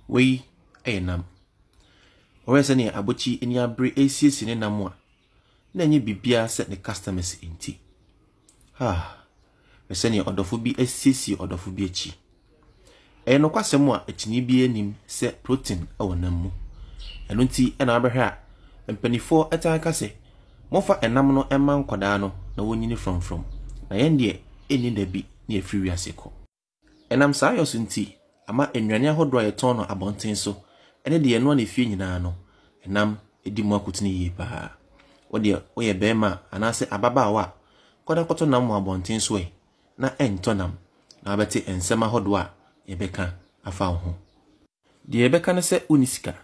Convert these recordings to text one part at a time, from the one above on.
Wei nam. Owese ne abochi eni abre esiesi ne nam a na nye bibia set ne customers enti. Wese ne odofo bi esiesi odofo bi echi. No kwasem a etini bi anim se protein awo nam mu. Eno nti na abehwe a mpanifo etan ka se mofa enam no emma nkoda no na wonyini from na yen de eni da bi na efiri wiase ko. Enam saa yoso nti ama enwane ahodo a yeton no abonten so ene de eno na efie nyina no enam edi mu akutini yi pa. Wode oye bema anase ababaawa koda koto nam mu abonten so na entonam na abete ensem ahodo a yebeka afa ho. De yebeka ne se unisika.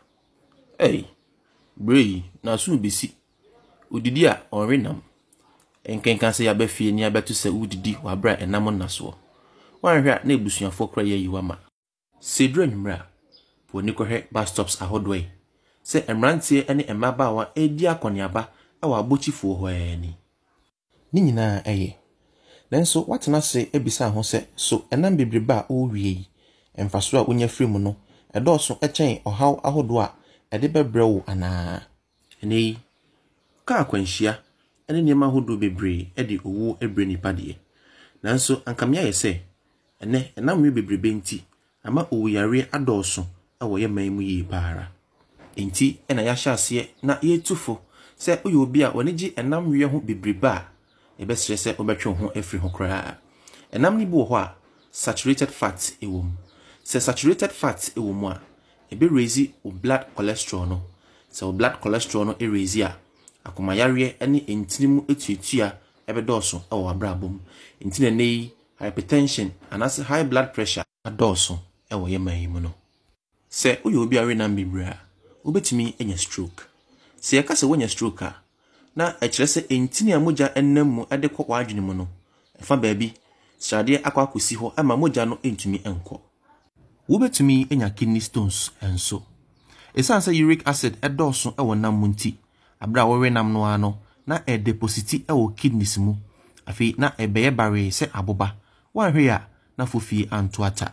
Brei na so besi. Udidi a onrenam. Enkenkan se yabafie ni abeto se udidi wabra enam na so. Wanhwe a na ebusuafo kra ye yiwama. Sedro nwumra woni kohwe bus stops ahodwe. Se emrantie ene emabaawa edi akoniaba awa abochifo ho ani. Ni nyina nanso watena se ebisa ho se so enam bebreba o wie emfaso a onya fremu no edoso echen ohaw ahodo a ede bebrewo ana ene ka kwanhia ene niam ahodo bebre ede owu ebre nipa de nanso ankamya ye se ene enam wi bebrebe nti ama owuyare adoso awo ye man mu yi paara enti ena ya hyase na ye tufo se oyo obi a onigi enam wi ho bebreba ebesre se obetwe ho afri ho kra enam ni bo ho a saturated fat ewom se saturated fat ewom a ebe raise o blood cholesterol no se o blood cholesterol no raise a akomayare ene entinimu etuatua ebedoso awo abrabom entine nei hypertension anase high blood pressure adoso ewo yeman mu no se uyo obi are na mbibra obetimi enya stroke se yakase wonya stroke a na ekire se entini amoja ennam mu ade kɔ wadwene mu no efa baabi srade akwa akosi ho ama moja no entumi enko wobetumi enya kidney stones enso esanse uric acid edoso ewo nam mu nti abra wowe nam no ano na e depositi ewo kidneys mu afi na ebeye bare se aboba wanhwe ya na fofi antoata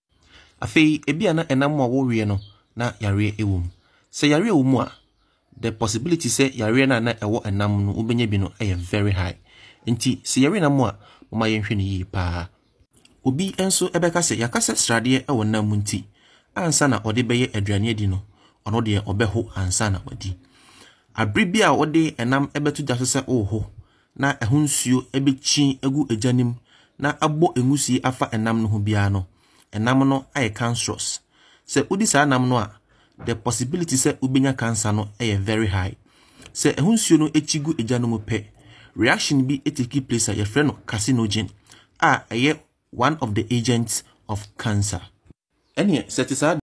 afi ebia na enam a wowe no na yare ewum se yare ewum a the possibility say yare na ewo enam no ubenya bi no very high nti se yare na mo a moma yenhwe ne yi pa obi enso ebeka se yakase srade ewo nam mu nti ansa na ode beye aduane adi no ono de obeho ansa na wadi abribia ode enam ebetu jaso se oho na ehunsuo ebechi egu ejanim na abo engusi afa enam no ho bia no enam no aye cancerous se udi sa enam no a the possibility say ubenya cancer no very high se ehunsuo no echigu ejanom pe reaction bi eteki place a yefre no carcinogen a one of the agents of cancer ene setisa